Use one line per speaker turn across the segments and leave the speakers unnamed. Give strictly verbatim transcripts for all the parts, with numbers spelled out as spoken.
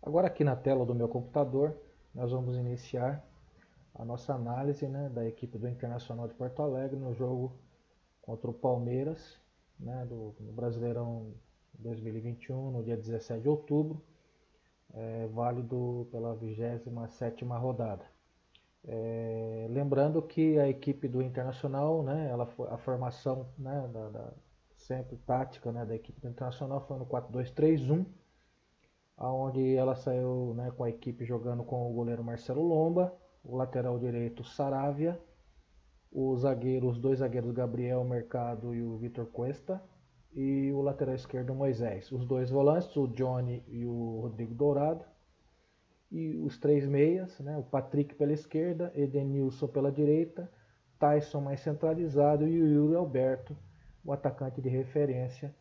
Agora aqui na tela do meu computador, nós vamos iniciar a nossa análise, né, da equipe do Internacional de Porto Alegre no jogo contra o Palmeiras, né, do, do Brasileirão dois mil e vinte e um, no dia dezessete de outubro, é, válido pela vigésima sétima rodada. É, lembrando que a equipe do Internacional, né, ela foi, a formação, né, da, da, sempre tática, né, da equipe do Internacional foi no quatro dois três um, onde ela saiu, né, com a equipe jogando com o goleiro Marcelo Lomba, o lateral direito Saravia, os zagueiros, os dois zagueiros Gabriel Mercado e o Vitor Cuesta, e o lateral esquerdo Moisés. Os dois volantes, o Johnny e o Rodrigo Dourado, e os três meias, né, o Patrick pela esquerda, Edenilson pela direita, Tyson mais centralizado e o Yuri Alberto, o atacante de referência.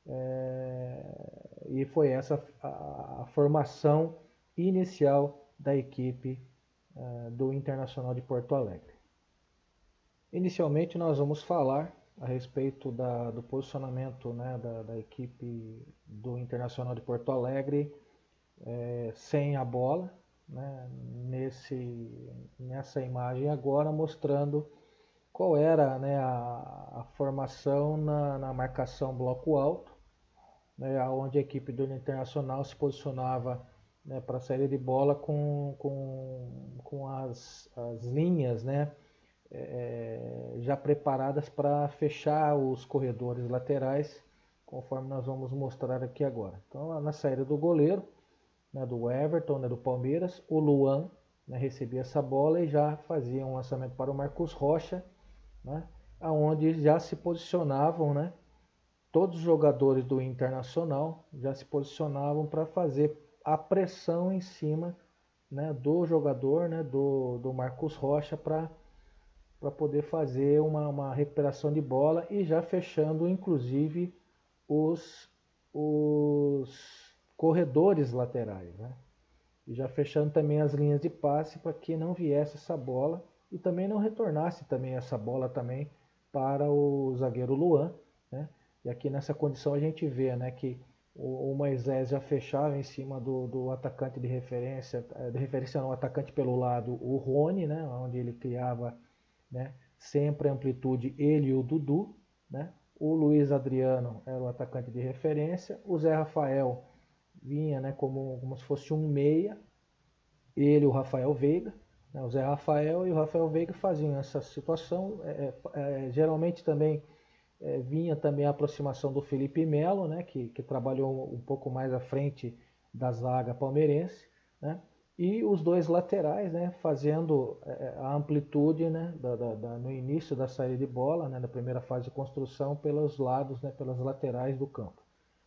É, e foi essa a, a formação inicial da equipe é, do Internacional de Porto Alegre. Inicialmente nós vamos falar a respeito da, do posicionamento, né, da, da equipe do Internacional de Porto Alegre é, sem a bola, né, nesse, nessa imagem agora mostrando qual era, né, a, a formação na, na marcação bloco alto, né, onde a equipe do Internacional se posicionava, né, para a saída de bola com, com, com as, as linhas, né, é, já preparadas para fechar os corredores laterais, conforme nós vamos mostrar aqui agora. Então, na saída do goleiro, né, do Everton, né, do Palmeiras, o Luan, né, recebia essa bola e já fazia um lançamento para o Marcos Rocha, né, onde já se posicionavam, né, todos os jogadores do Internacional já se posicionavam para fazer a pressão em cima, né, do jogador, né, do, do Marcos Rocha, para para poder fazer uma, uma recuperação de bola e já fechando inclusive os, os corredores laterais, né? E já fechando também as linhas de passe para que não viesse essa bola e também não retornasse também essa bola também para o zagueiro Luan, né? E aqui nessa condição a gente vê, né, que o, o Moisés já fechava em cima do, do atacante de referência, de referência não, atacante pelo lado, o Rony, né, onde ele criava, né, sempre a amplitude, ele e o Dudu, né? O Luiz Adriano era o atacante de referência, o Zé Rafael vinha, né, como, como se fosse um meia, ele e o Rafael Veiga, né, o Zé Rafael e o Rafael Veiga faziam essa situação, é, é, geralmente também é, vinha também a aproximação do Felipe Melo, né, que, que trabalhou um pouco mais à frente da zaga palmeirense, né, e os dois laterais, né, fazendo a amplitude, né, da, da, da, no início da saída de bola, né, na primeira fase de construção, pelos lados, né, pelas laterais do campo.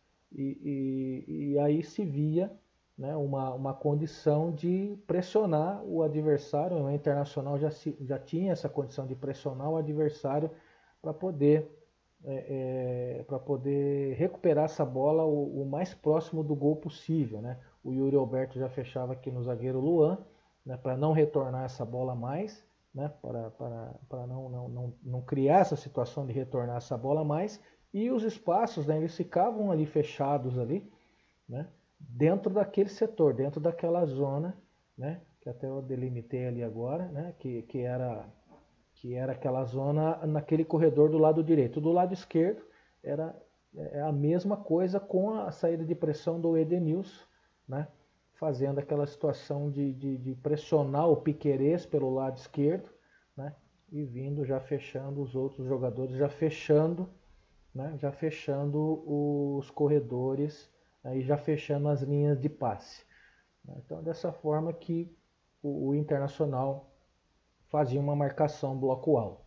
E, e, e aí se via, né, uma, uma condição de pressionar o adversário. O Internacional já, se, já tinha essa condição de pressionar o adversário para poder, é, é, para poder recuperar essa bola o, o mais próximo do gol possível, né? O Yuri Alberto já fechava aqui no zagueiro Luan, né, para não retornar essa bola mais, né, para, para, para não, não, não, não criar essa situação de retornar essa bola mais. E os espaços, né, eles ficavam ali fechados ali, né, dentro daquele setor, dentro daquela zona, né, que até eu delimitei ali agora, né, que, que, era, que era aquela zona naquele corredor do lado direito. Do lado esquerdo era é a mesma coisa com a saída de pressão do Edenilson, né, fazendo aquela situação de, de, de pressionar o Piquerez pelo lado esquerdo, né, e vindo já fechando os outros jogadores, já fechando, né, já fechando os corredores, aí já fechando as linhas de passe. Então, dessa forma que o, o Internacional fazia uma marcação bloco alto.